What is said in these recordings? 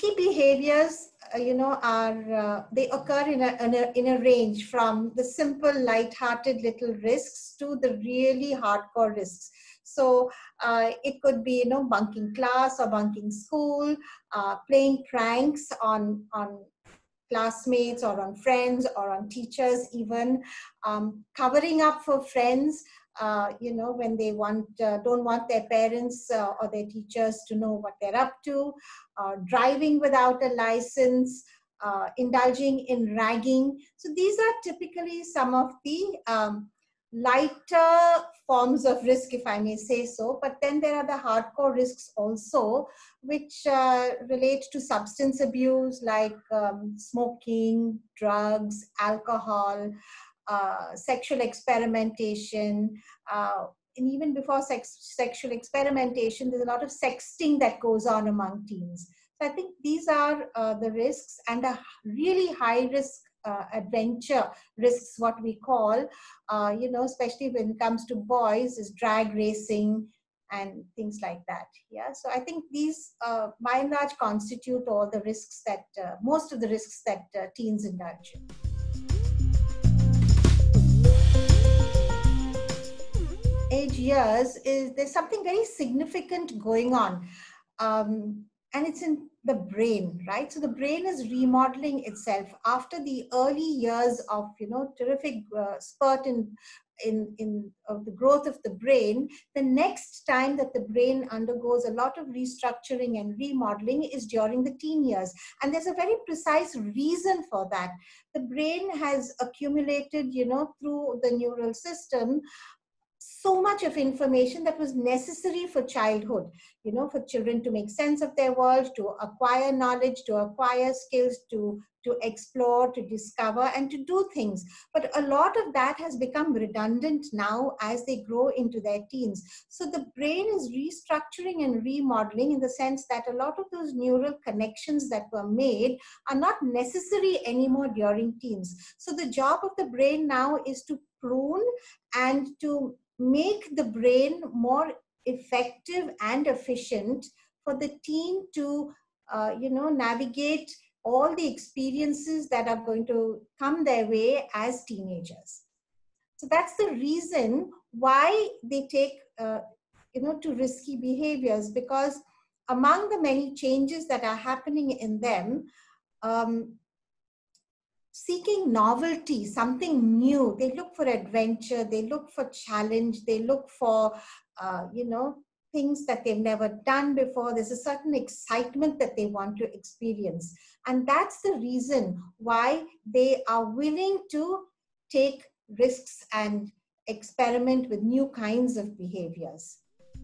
risky behaviors, they occur in a range from the simple, light-hearted little risks to the really hardcore risks. So it could be, bunking class or bunking school, playing pranks on classmates or on friends or on teachers, even covering up for friends, when they don't want their parents or their teachers to know what they're up to, driving without a license, indulging in ragging. So these are typically some of the lighter forms of risk, if I may say so. But then there are the hardcore risks also, which relate to substance abuse, like smoking, drugs, alcohol, sexual experimentation, and even before sexual experimentation, there's a lot of sexting that goes on among teens. So I think these are the risks, and a really high risk adventure risks, what we call, especially when it comes to boys, is drag racing and things like that. Yeah, so I think these, by and large, constitute all the risks that, most of the risks that teens indulge in. Age years, there's something very significant going on, and it's in the brain, right? So the brain is remodeling itself after the early years of terrific spurt in the growth of the brain. The next time that the brain undergoes a lot of restructuring and remodeling is during the teen years, and there's a very precise reason for that. The brain has accumulated, through the neural system, so much of information that was necessary for childhood, for children to make sense of their world, to acquire knowledge, to acquire skills, to explore, to discover, and to do things. But a lot of that has become redundant now as they grow into their teens. So the brain is restructuring and remodeling, in the sense that a lot of those neural connections that were made are not necessary anymore during teens. So the job of the brain now is to prune and to make the brain more effective and efficient for the teen to, navigate all the experiences that are going to come their way as teenagers. So that's the reason why they take, to risky behaviors, because among the many changes that are happening in them, seeking novelty, something new. They look for adventure, they look for challenge, they look for, things that they've never done before. There's a certain excitement that they want to experience. And that's the reason why they are willing to take risks and experiment with new kinds of behaviors.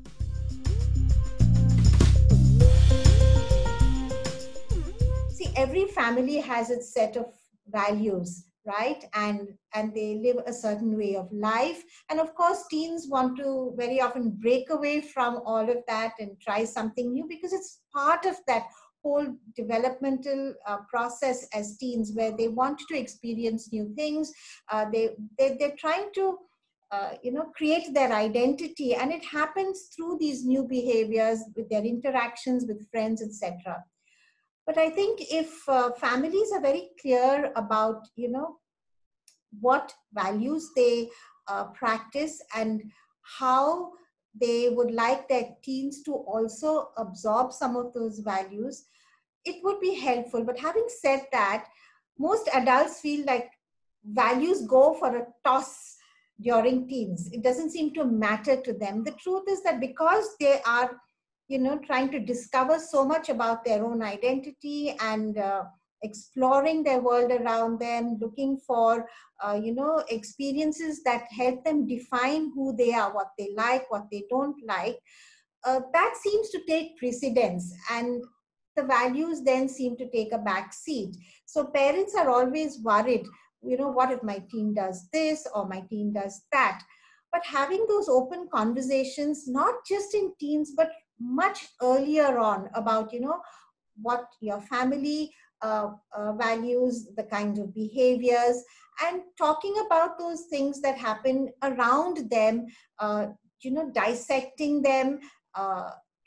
See, every family has its set of values, right? And they live a certain way of life. And of course, teens want to very often break away from all of that and try something new, because it's part of that whole developmental process as teens, where they want to experience new things. They're trying to create their identity, and it happens through these new behaviors, with their interactions with friends, etc. But I think if families are very clear about, what values they practice and how they would like their teens to also absorb some of those values, it would be helpful. But having said that, most adults feel like values go for a toss during teens. It doesn't seem to matter to them. The truth is that because they are trying to discover so much about their own identity and exploring their world around them, looking for, experiences that help them define who they are, what they like, what they don't like, that seems to take precedence. And the values then seem to take a back seat. So parents are always worried, what if my teen does this or my teen does that? But having those open conversations, not just in teens, but much earlier on, about what your family values, the kinds of behaviors, and talking about those things that happen around them, dissecting them,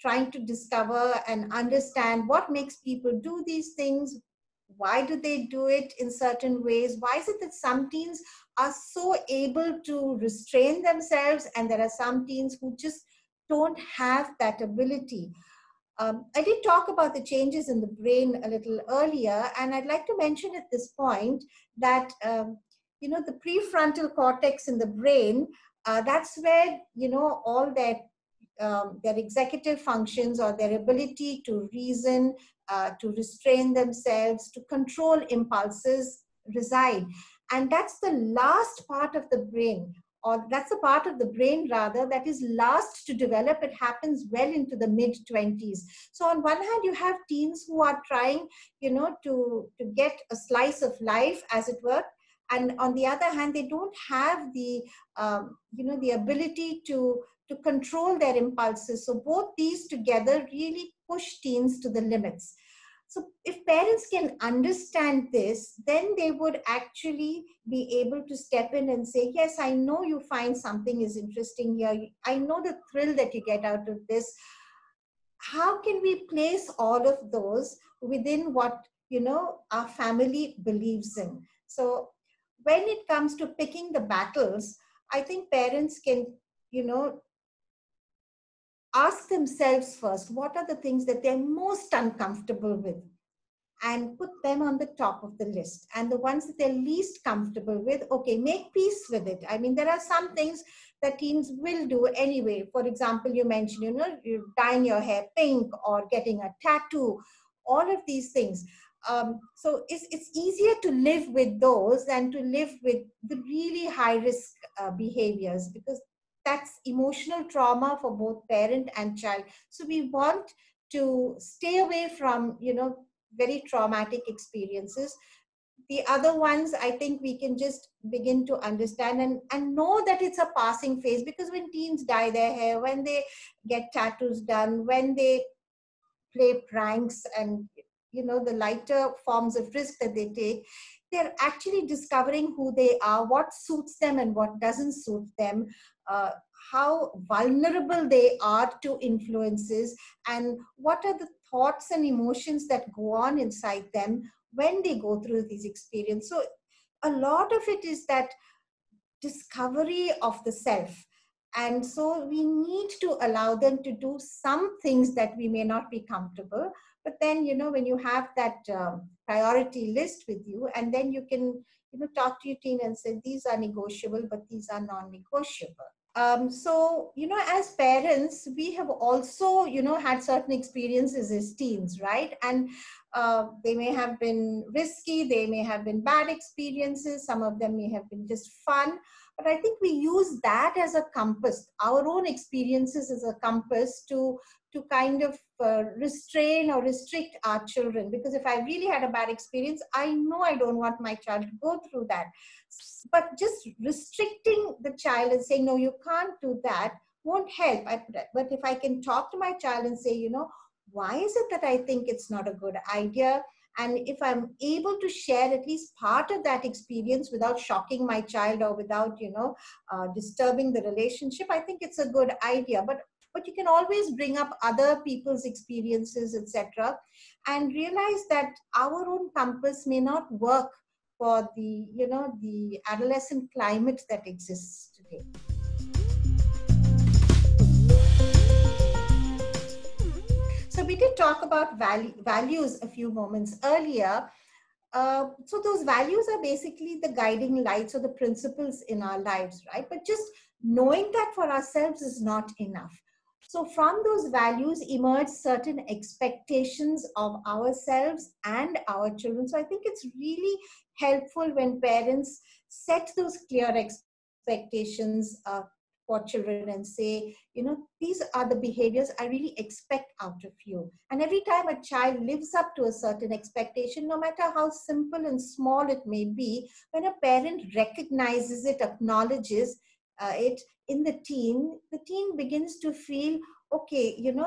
trying to discover and understand what makes people do these things. Why do they do it in certain ways? Why is it that some teens are so able to restrain themselves and there are some teens who just don't have that ability? I did talk about the changes in the brain a little earlier, and I'd like to mention at this point that the prefrontal cortex in the brain, that's where all their executive functions or their ability to reason, to restrain themselves, to control impulses reside. And that's the last part of the brain, or that's the part of the brain rather that is last to develop. It happens well into the mid 20s. So on one hand, you have teens who are trying, to get a slice of life, as it were, and on the other hand, they don't have the ability to control their impulses. So both these together really push teens to the limits. So if parents can understand this, then they would actually be able to step in and say, yes, I know you find something is interesting here. I know the thrill that you get out of this. How can we place all of those within what, our family believes in? So when it comes to picking the battles, I think parents can, ask themselves first, what are the things that they're most uncomfortable with, and put them on the top of the list. And the ones that they're least comfortable with, okay, make peace with it. I mean, there are some things that teens will do anyway. For example, you mentioned, you dyeing your hair pink or getting a tattoo, all of these things. So it's easier to live with those than to live with the really high risk behaviors, because that's emotional trauma for both parent and child. So we want to stay away from, very traumatic experiences. The other ones, I think we can just begin to understand and know that it's a passing phase, because when teens dye their hair, when they get tattoos done, when they play pranks and the lighter forms of risk that they take, they're actually discovering who they are, what suits them and what doesn't suit them, how vulnerable they are to influences, and what are the thoughts and emotions that go on inside them when they go through these experiences. So a lot of it is that discovery of the self. And so we need to allow them to do some things that we may not be comfortable. But then, when you have that priority list with you, and then you can, talk to your teen and say, these are negotiable, but these are non-negotiable. So, as parents, we have also, had certain experiences as teens, right? And they may have been risky, they may have been bad experiences, some of them may have been just fun. But I think we use that as a compass, our own experiences as a compass to kind of restrain or restrict our children. Because if I really had a bad experience, I know I don't want my child to go through that. But just restricting the child and saying, no, you can't do that, won't help. But if I can talk to my child and say, why is it that I think it's not a good idea? And if I'm able to share at least part of that experience without shocking my child or without, disturbing the relationship, I think it's a good idea. But you can always bring up other people's experiences, etc., and realize that our own compass may not work for the adolescent climate that exists today. So we did talk about values a few moments earlier. So those values are basically the guiding lights or the principles in our lives, right? But just knowing that for ourselves is not enough. So from those values emerge certain expectations of ourselves and our children. So I think it's really helpful when parents set those clear expectations for children and say, these are the behaviors I really expect out of you. And every time a child lives up to a certain expectation, no matter how simple and small it may be, when a parent recognizes it, acknowledges it in the teen begins to feel, okay,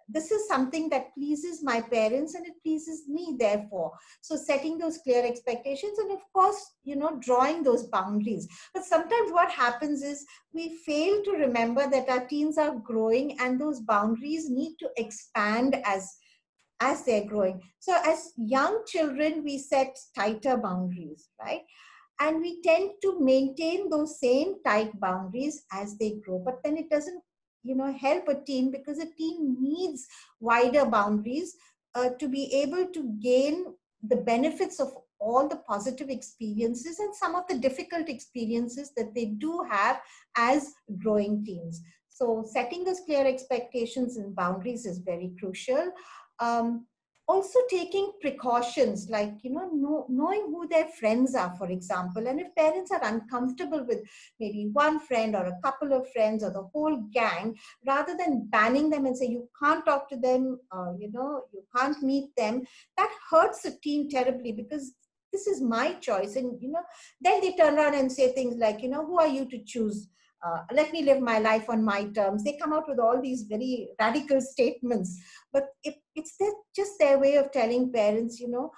this is something that pleases my parents and it pleases me, therefore. So setting those clear expectations and, of course, drawing those boundaries. But sometimes what happens is we fail to remember that our teens are growing and those boundaries need to expand as they're growing. So as young children, we set tighter boundaries, right? And we tend to maintain those same tight boundaries as they grow. But then it doesn't, help a teen, because a teen needs wider boundaries to be able to gain the benefits of all the positive experiences and some of the difficult experiences that they do have as growing teens. So setting those clear expectations and boundaries is very crucial. Um, Also taking precautions, like knowing who their friends are, for example. And if parents are uncomfortable with maybe one friend or a couple of friends or the whole gang, rather than banning them and say you can't talk to them, you can't meet them, that hurts a teen terribly, because this is my choice. And then they turn around and say things like, who are you to choose? Let me live my life on my terms. They come out with all these very radical statements. But it's just their way of telling parents,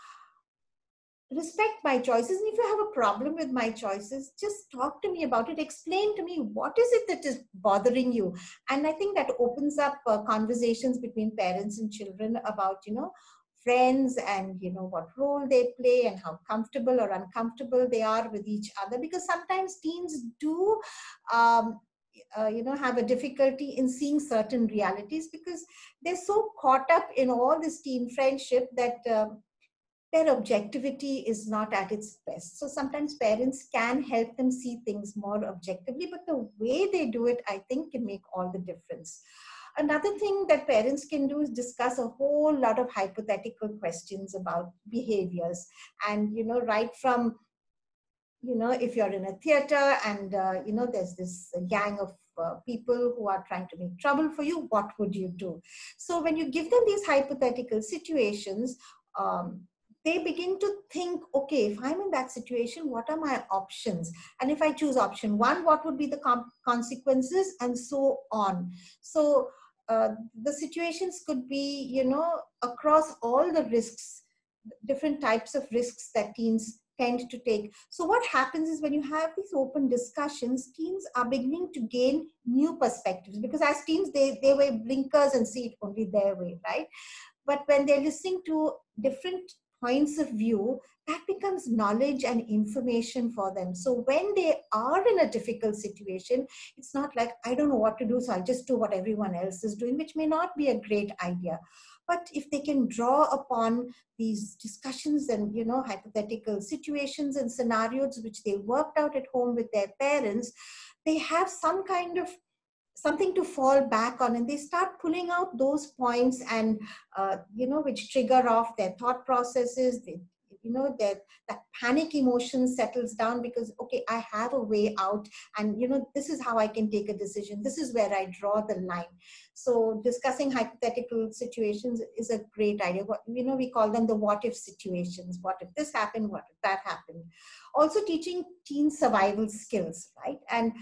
respect my choices. And if you have a problem with my choices, just talk to me about it. Explain to me what is it that is bothering you. And I think that opens up conversations between parents and children about, friends and what role they play and how comfortable or uncomfortable they are with each other, because sometimes teens do um, have a difficulty in seeing certain realities, because they're so caught up in all this teen friendship that their objectivity is not at its best. So sometimes parents can help them see things more objectively, but the way they do it, I think, can make all the difference. Another thing that parents can do is discuss a whole lot of hypothetical questions about behaviors. And, right from, if you're in a theater and, there's this gang of people who are trying to make trouble for you, what would you do? So when you give them these hypothetical situations, um, they begin to think, okay, if I'm in that situation, what are my options? And if I choose option one, what would be the consequences, and so on. So the situations could be, across all the risks, different types of risks that teens tend to take. So what happens is, when you have these open discussions, teens are beginning to gain new perspectives, because as teens, they wear blinkers and see it only their way, right? But when they're listening to different points of view, that becomes knowledge and information for them. So when they are in a difficult situation, it's not like, I don't know what to do, so I'll just do what everyone else is doing, which may not be a great idea. But if they can draw upon these discussions and, hypothetical situations and scenarios which they worked out at home with their parents, they have some kind of something to fall back on, and they start pulling out those points and which trigger off their thought processes. They, that panic emotion settles down, because okay, I have a way out, and this is how I can take a decision, this is where I draw the line. So discussing hypothetical situations is a great idea. We call them the what if situations. What if this happened, what if that happened? Also teaching teen survival skills, right? And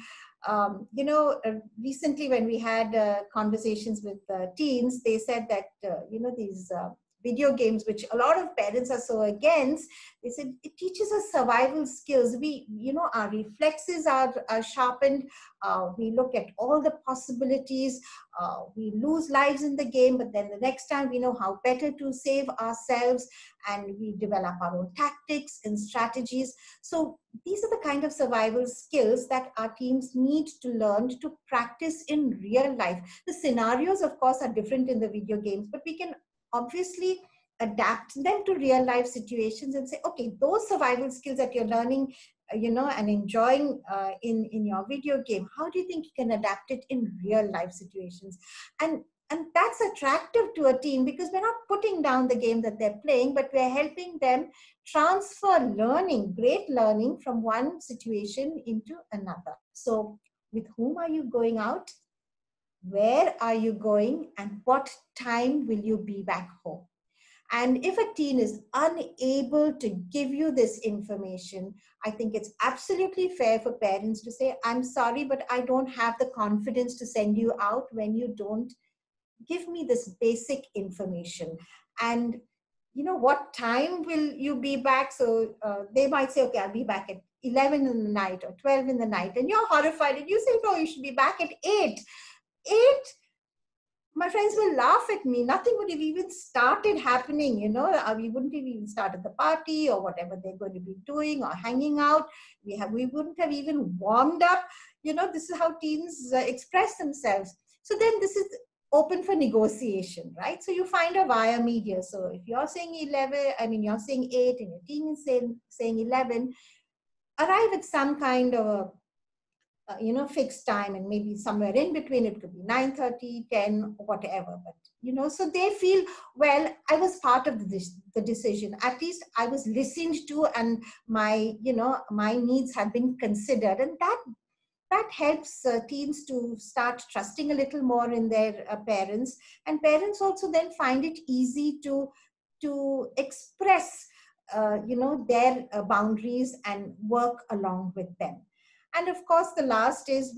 recently when we had conversations with teens, they said that, these video games, which a lot of parents are so against, they said it teaches us survival skills. We, our reflexes are sharpened. We look at all the possibilities. We lose lives in the game, but then the next time we know how better to save ourselves, and we develop our own tactics and strategies. So these are the kind of survival skills that our teams need to learn to practice in real life. The scenarios, of course, are different in the video games, but we can obviously adapt them to real life situations and say, okay, those survival skills that you're learning, and enjoying in your video game, how do you think you can adapt it in real life situations? And that's attractive to a teen, because we're not putting down the game that they're playing, but we're helping them transfer learning, great learning, from one situation into another. So with whom are you going out? Where are you going? And what time will you be back home? And if a teen is unable to give you this information, I think it's absolutely fair for parents to say, I'm sorry, but I don't have the confidence to send you out when you don't give me this basic information. And what time will you be back? So they might say, okay, I'll be back at 11 in the night or 12 in the night, and you're horrified and you say, no, you should be back at 8. 8, my friends will laugh at me. Nothing would have even started happening, we wouldn't have even started the party or whatever they're going to be doing or hanging out. We wouldn't have even warmed up. This is how teens express themselves. So then this is open for negotiation, right? So you find a via media. So if you're saying 11, you're saying 8 and your teen is saying 11, arrive at some kind of a fixed time, and maybe somewhere in between it could be 9:30, 10, whatever. But so they feel, well, I was part of the decision. At least I was listened to, and my needs have been considered, and that helps teens to start trusting a little more in their parents, and parents also then find it easy to express their boundaries and work along with them. And of course, the last is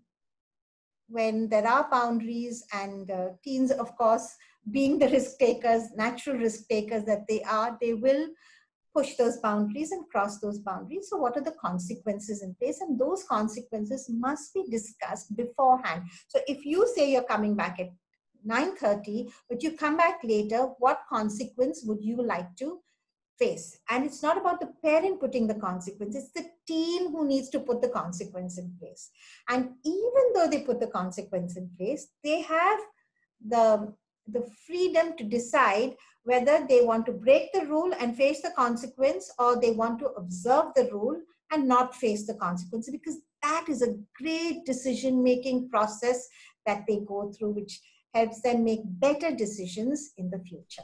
when there are boundaries, and teens, of course, being the risk takers, natural risk takers that they are, they will push those boundaries and cross those boundaries. So what are the consequences in place? And those consequences must be discussed beforehand. So if you say you're coming back at 9:30, but you come back later, what consequence would you like to face? And it's not about the parent putting the consequence, it's the teen who needs to put the consequence in place. And even though they put the consequence in place, they have the freedom to decide whether they want to break the rule and face the consequence, or they want to observe the rule and not face the consequence, because that is a great decision making process that they go through, which helps them make better decisions in the future.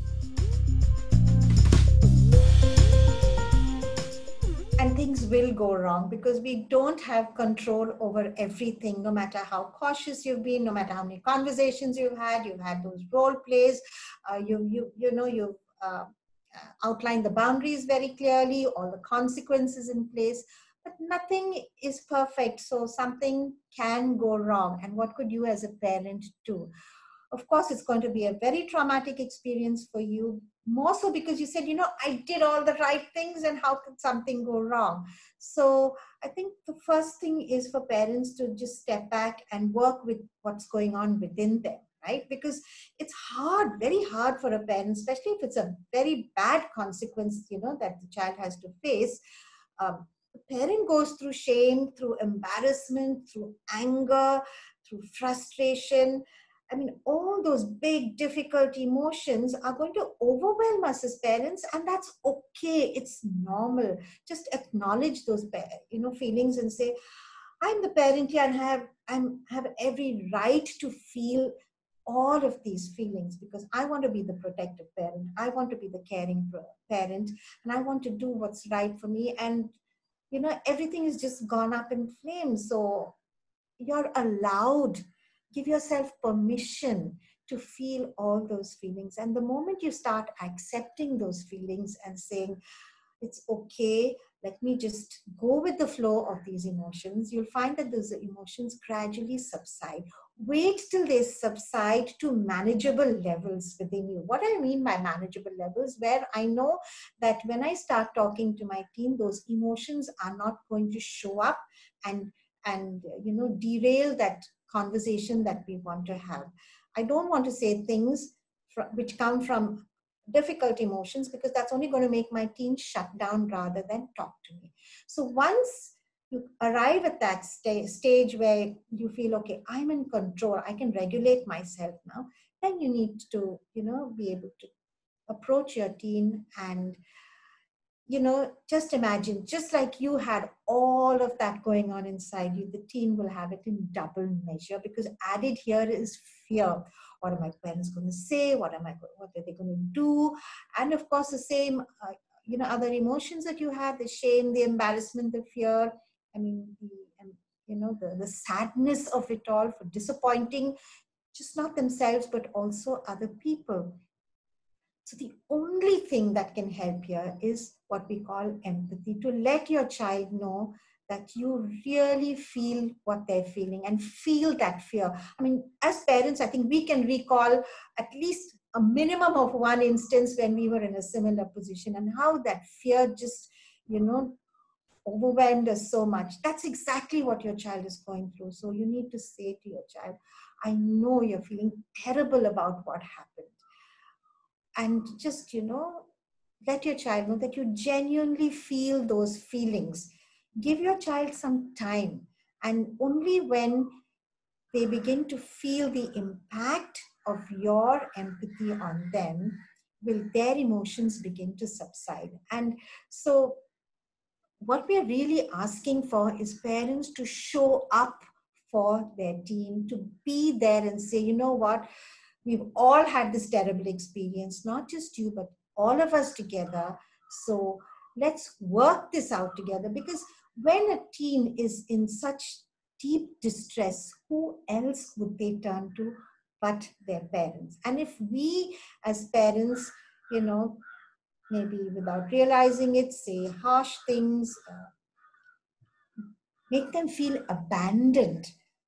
And things will go wrong because we don't have control over everything, no matter how cautious you've been, no matter how many conversations you've had those role plays, you've outlined the boundaries very clearly, all the consequences in place, but nothing is perfect. So something can go wrong. And what could you as a parent do? Of course, it's going to be a very traumatic experience for you, more so because you said, I did all the right things, and how could something go wrong? So I think the first thing is for parents to just step back and work with what's going on within them, right? Because it's hard, very hard for a parent, especially if it's a very bad consequence, that the child has to face. The parent goes through shame, through embarrassment, through anger, through frustration. All those big, difficult emotions are going to overwhelm us as parents, and that's okay. It's normal. Just acknowledge those, feelings and say, I'm the parent here, and have every right to feel all of these feelings, because I want to be the protective parent. I want to be the caring parent, and I want to do what's right for me. And, everything is just gone up in flames. So you're allowed, give yourself permission to feel all those feelings. And the moment you start accepting those feelings and saying, it's okay, let me just go with the flow of these emotions, you'll find that those emotions gradually subside. Wait till they subside to manageable levels within you. What I mean by manageable levels, where I know that when I start talking to my teen, those emotions are not going to show up and derail that conversation that we want to have. I don't want to say things which come from difficult emotions, because that's only going to make my teen shut down rather than talk to me. So once you arrive at that stage where you feel, okay, I'm in control, I can regulate myself now, then you need to, be able to approach your teen and, just imagine, just like you had all of that going on inside you, the teen will have it in double measure, because added here is fear. What are my parents going to say? What are they going to do? And of course, the same, other emotions that you had, the shame, the embarrassment, the fear. The sadness of it all, for disappointing just not themselves, but also other people. So the only thing that can help here is what we call empathy, to let your child know that you really feel what they're feeling and feel that fear. I mean, as parents, I think we can recall at least a minimum of one instance when we were in a similar position, and how that fear just, overwhelmed us so much. That's exactly what your child is going through. So you need to say to your child, I know you're feeling terrible about what happened. And just, let your child know that you genuinely feel those feelings. Give your child some time. And only when they begin to feel the impact of your empathy on them will their emotions begin to subside. And so what we are really asking for is parents to show up for their teen, to be there and say, you know what, we've all had this terrible experience, not just you, but all of us together. So let's work this out together. Because when a teen is in such deep distress, who else would they turn to but their parents? And if we as parents, maybe without realizing it, say harsh things, make them feel abandoned,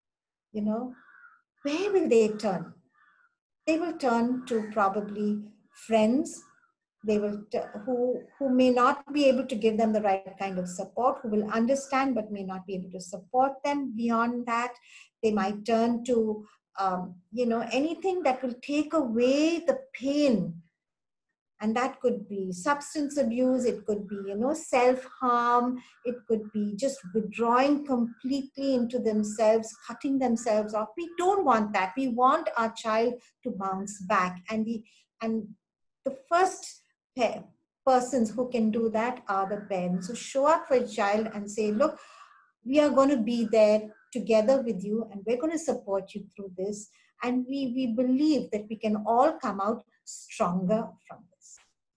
where will they turn? They will turn to probably friends. They will who may not be able to give them the right kind of support, who will understand but may not be able to support them beyond that. They might turn to anything that will take away the pain. And that could be substance abuse, it could be, self-harm, it could be just withdrawing completely into themselves, cutting themselves off. We don't want that. We want our child to bounce back. And the first persons who can do that are the parents. So show up for a child and say, look, we are going to be there together with you, and we're going to support you through this. And we believe that we can all come out stronger from this.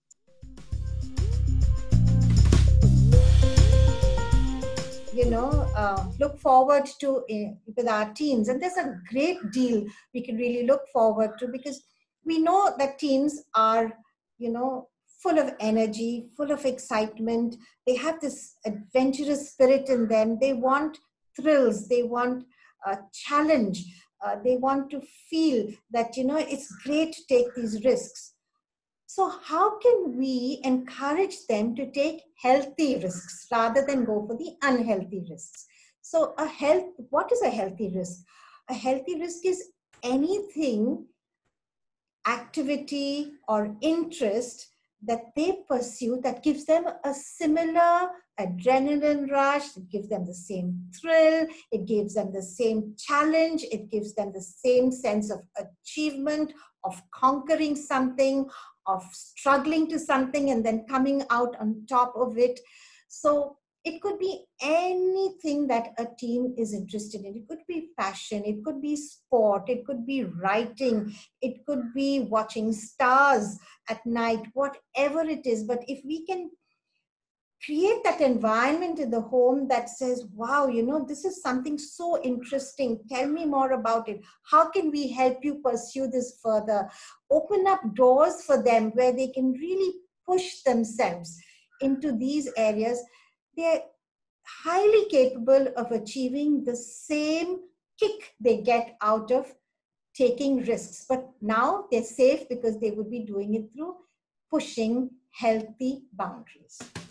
Look forward to with our teens. And there's a great deal we can really look forward to, because we know that teens are, full of energy, full of excitement. They have this adventurous spirit in them. They want thrills. They want a challenge. They want to feel that, it's great to take these risks. So how can we encourage them to take healthy risks rather than go for the unhealthy risks? So what is a healthy risk? A healthy risk is anything, activity or interest that they pursue that gives them a similar adrenaline rush, it gives them the same thrill, it gives them the same challenge, it gives them the same sense of achievement, of conquering something, of struggling to something and then coming out on top of it. So it could be anything that a teen is interested in. It could be fashion, it could be sport, it could be writing, it could be watching stars at night, whatever it is. But if we can create that environment in the home that says, wow, this is something so interesting. Tell me more about it. How can we help you pursue this further? Open up doors for them where they can really push themselves into these areas. They're highly capable of achieving the same kick they get out of taking risks. But now they're safe because they would be doing it through pushing healthy boundaries.